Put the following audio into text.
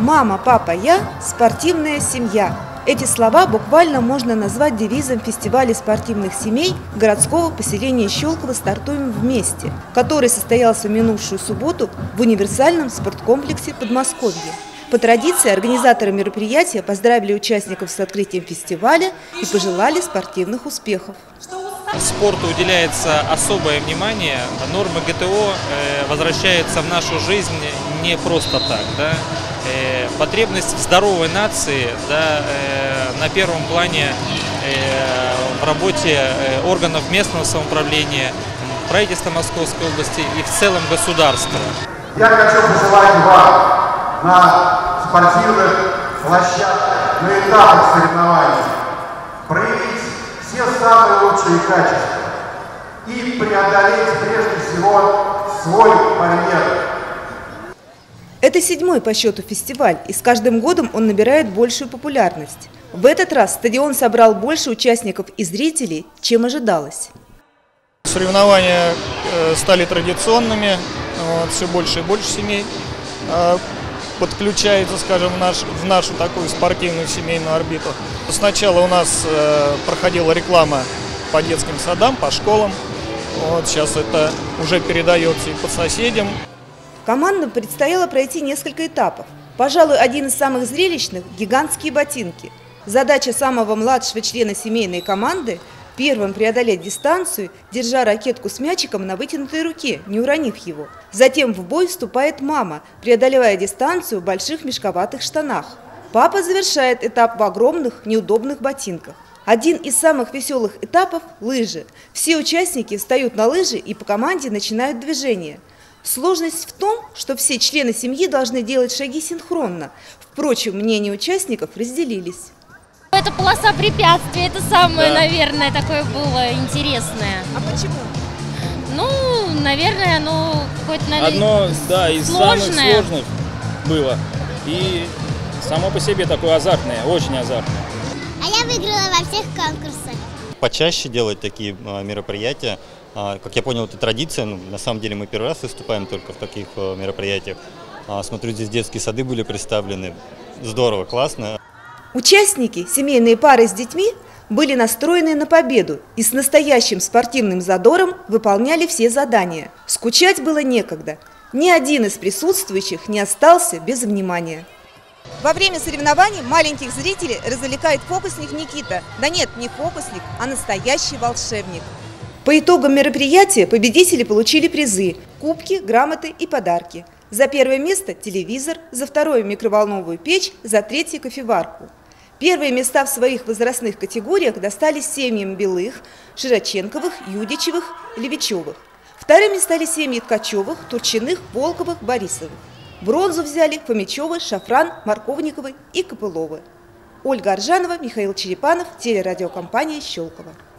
«Мама, папа, я – спортивная семья». Эти слова буквально можно назвать девизом фестиваля спортивных семей городского поселения Щелково «Стартуем вместе», который состоялся в минувшую субботу в универсальном спорткомплексе Подмосковья. По традиции организаторы мероприятия поздравили участников с открытием фестиваля и пожелали спортивных успехов. Спорту уделяется особое внимание. Нормы ГТО возвращаются в нашу жизнь не просто так. Да? Потребность в здоровой нации, да, на первом плане в работе органов местного самоуправления, правительства Московской области и в целом государства. Я хочу пожелать вам на спортивных площадках, на этапах соревнований проявить все самые лучшие качества и преодолеть прежде всего свой барьер. Это 7-й по счету фестиваль, и с каждым годом он набирает большую популярность. В этот раз стадион собрал больше участников и зрителей, чем ожидалось. Соревнования стали традиционными, все больше и больше семей подключается, скажем, в нашу такую спортивную семейную орбиту. Сначала у нас проходила реклама по детским садам, по школам. Сейчас это уже передается и по соседям. Командам предстояло пройти несколько этапов. Пожалуй, один из самых зрелищных – гигантские ботинки. Задача самого младшего члена семейной команды – первым преодолеть дистанцию, держа ракетку с мячиком на вытянутой руке, не уронив его. Затем в бой вступает мама, преодолевая дистанцию в больших мешковатых штанах. Папа завершает этап в огромных, неудобных ботинках. Один из самых веселых этапов – лыжи. Все участники встают на лыжи и по команде начинают движение. Сложность в том, что все члены семьи должны делать шаги синхронно. Впрочем, мнения участников разделились. Это полоса препятствий, это самое, наверное, такое было интересное. А почему? Ну, наверное, оно какое-то, одно, да, из сложное. Самых сложных было. И само по себе такое азартное, очень азартное. А я выиграла во всех конкурсах. Почаще делать такие мероприятия. Как я понял, это традиция. На самом деле мы первый раз выступаем только в таких мероприятиях. Смотрю, здесь детские сады были представлены. Здорово, классно. Участники, семейные пары с детьми, были настроены на победу и с настоящим спортивным задором выполняли все задания. Скучать было некогда. Ни один из присутствующих не остался без внимания. Во время соревнований маленьких зрителей развлекает фокусник Никита. Да нет, не фокусник, а настоящий волшебник. По итогам мероприятия победители получили призы, кубки, грамоты и подарки. За первое место – телевизор, за второе – микроволновую печь, за третье – кофеварку. Первые места в своих возрастных категориях достались семьям Белых, Широченковых, Юдичевых, Левичевых. Вторыми стали семьи Ткачевых, Турчиных, Волковых, Борисовых. Бронзу взяли Фомичевы, Шафран, Марковниковы и Копыловы. Ольга Аржанова, Михаил Черепанов, телерадиокомпания «Щелково».